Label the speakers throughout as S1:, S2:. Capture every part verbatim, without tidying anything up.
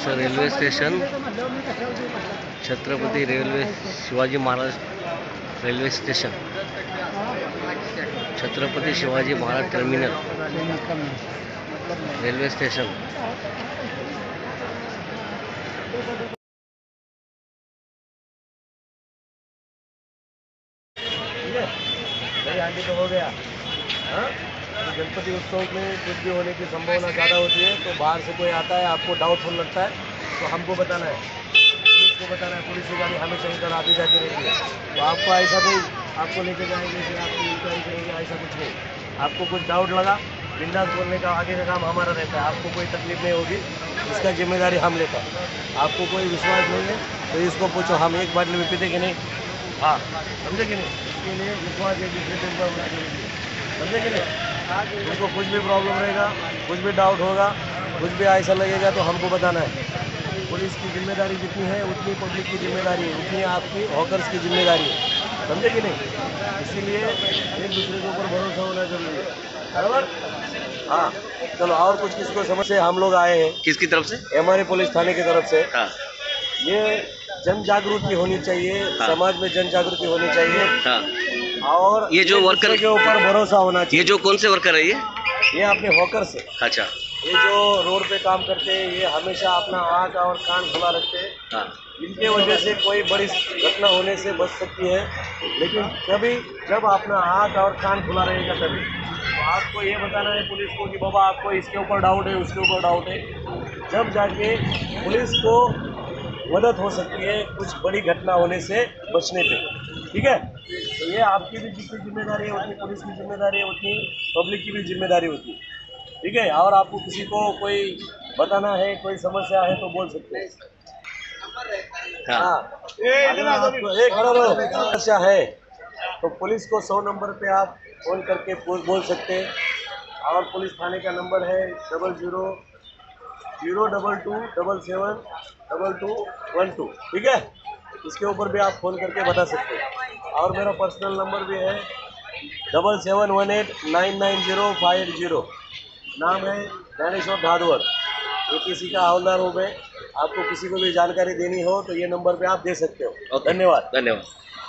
S1: असं railway station Chhatrapati railway Shivaji Maharaj railway station Chhatrapati Shivaji Maharaj terminal railway station.
S2: Aunty तो हो गया। हाँ? गणपति उत्सव में कुछ भी होने की संभावना ज़्यादा होती है, तो बाहर से कोई आता है, आपको डाउटफुल लगता है तो हमको बताना है, पुलिस को बताना है। पुलिस की गाड़ी हमेशा इधर आती जाती रहती है, तो आपको ऐसा नहीं आपको लेके जाएंगे फिर आपकी इंक्वायरी करेंगे, ऐसा कुछ नहीं। आपको कुछ डाउट लगा, बिंदास बोलने का आगे का काम हमारा रहता है, आपको कोई तकलीफ नहीं होगी, इसका जिम्मेदारी हम लेता है। आपको कोई विश्वास नहीं है तो इसको पूछो, हम एक बाटली में पीते कि नहीं? हाँ, समझे कि नहीं? इसके लिए विश्वास एक दूसरे पे होना जरूरी है, समझे कि नहीं? उनको कुछ भी प्रॉब्लम रहेगा, कुछ भी डाउट होगा, कुछ भी ऐसा लगेगा तो हमको बताना है। पुलिस की जिम्मेदारी जितनी है उतनी पब्लिक की जिम्मेदारी है, उतनी आपकी हॉकर्स की जिम्मेदारी है, समझे कि नहीं? इसीलिए एक दूसरे के ऊपर भरोसा होना जरूरी है, बराबर? हाँ, चलो और कुछ किसको समझ से हम लोग आए हैं।
S1: किसकी तरफ से?
S2: हमारे पुलिस थाने की तरफ से।
S1: हाँ।
S2: ये जन जागृति होनी चाहिए। हाँ। समाज में जन जागृति होनी चाहिए।
S1: हाँ।
S2: और
S1: ये जो वर्कर
S2: के ऊपर भरोसा होना चाहिए।
S1: ये जो कौन से वर्कर है ये?
S2: ये अपने हॉकर से।
S1: अच्छा।
S2: ये जो रोड पे काम करते हैं, ये हमेशा अपना आँख और कान खुला रखते हैं।
S1: हाँ।
S2: इनके वजह से कोई बड़ी घटना होने से बच सकती है, लेकिन कभी जब अपना आँख और कान खुला रहेगा तभी। तो आपको ये बताना है पुलिस को कि बाबा आपको इसके ऊपर डाउट है, उसके ऊपर डाउट है, जब जाके पुलिस को मदद हो सकती है कुछ बड़ी घटना होने से बचने पे, ठीक है? तो ये आपकी भी जितनी जिम्मेदारी है उतनी पुलिस की जिम्मेदारी है, उतनी पब्लिक की भी जिम्मेदारी होती है, ठीक है? और आपको किसी को कोई बताना है, कोई समस्या है तो बोल सकते हैं। हाँ, अगर आपको एक समस्या है तो पुलिस को सौ नंबर पे आप फोन करके बोल सकते हैं। और पुलिस थाने का नंबर है double zero zero double two double seven double two one two, ठीक है? इसके ऊपर भी आप फ़ोन करके बता सकते हैं। और मेरा पर्सनल नंबर भी है double seven one eight nine nine zero five eight zero. नाम है ज्ञानेश्वर भादवर, ए पी सी का हवलदार हूँ मैं। आपको किसी को भी जानकारी देनी हो तो ये नंबर पे आप दे सकते हो। धन्यवाद।
S1: धन्यवाद।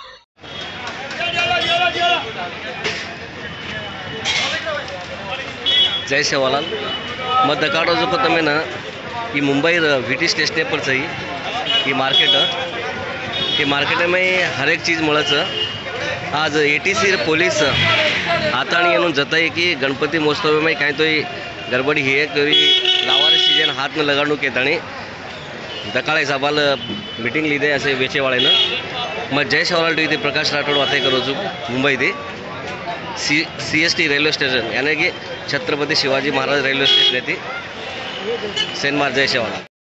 S1: जय सेवालाल। मग दकाडो जो को तमें ना कि मुंबई वीटी स्टेशन पर सही कि मार्केट कि मार्केट में हर एक चीज़ મળે आज एटीसी पुलिस हाथाणी एनु जताई कि गणपति महोत्सव में कहीं तो गड़बड़ी है कि लावारी सीजन हाथ में लगाड़ू के तणी दकाळे साबाल मीटिंग लीधे असे वेचेवाड़े मैं जय सेवालाल टी प्रकाश राठोड बातें करूँ छूँ मुंबई थी C C S T railway station यानी कि छत्रपति शिवाजी महाराज रेलवे स्टेशन थी सेनमार जय सेवालाल।